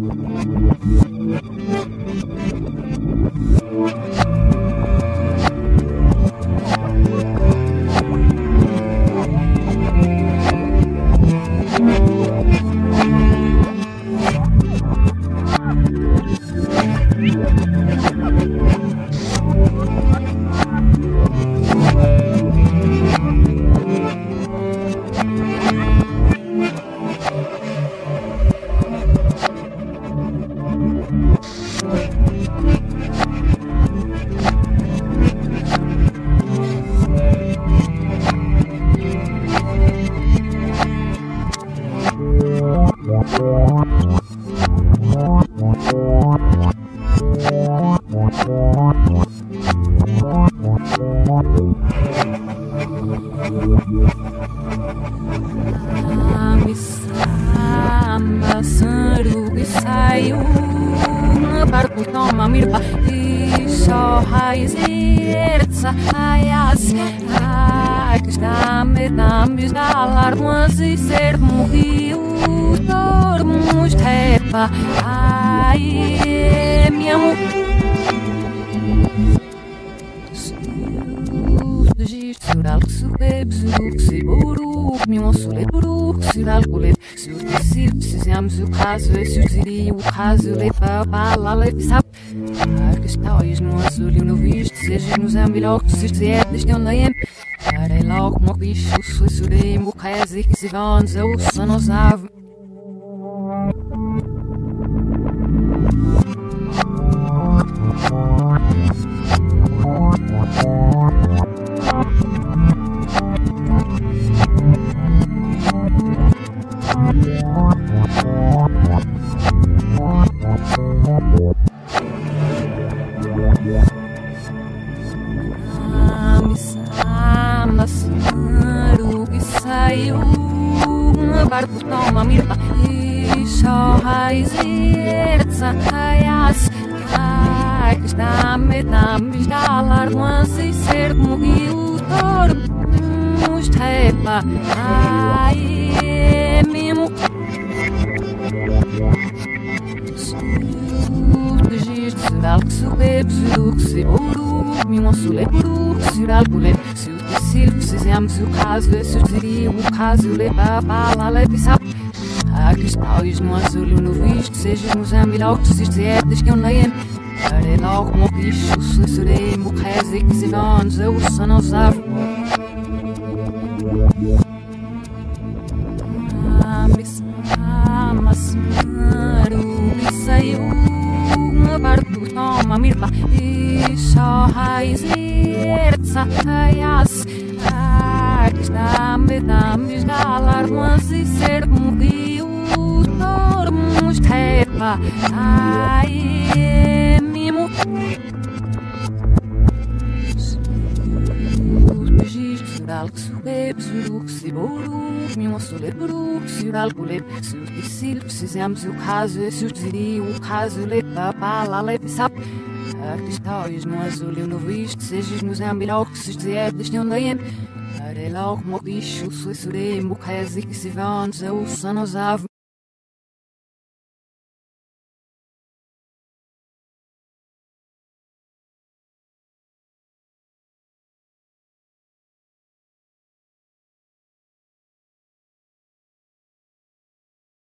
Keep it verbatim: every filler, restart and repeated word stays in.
Van zo nos av Precisamos o caso, se os diria o caso, lepa, pala, lepa, sabe? Cristais no azul e no visto, sejas nos ambiloques, se dizer, deste onde é. Arelog, mo bicho, suisurei, mo quase que se vão, se o sonos ave.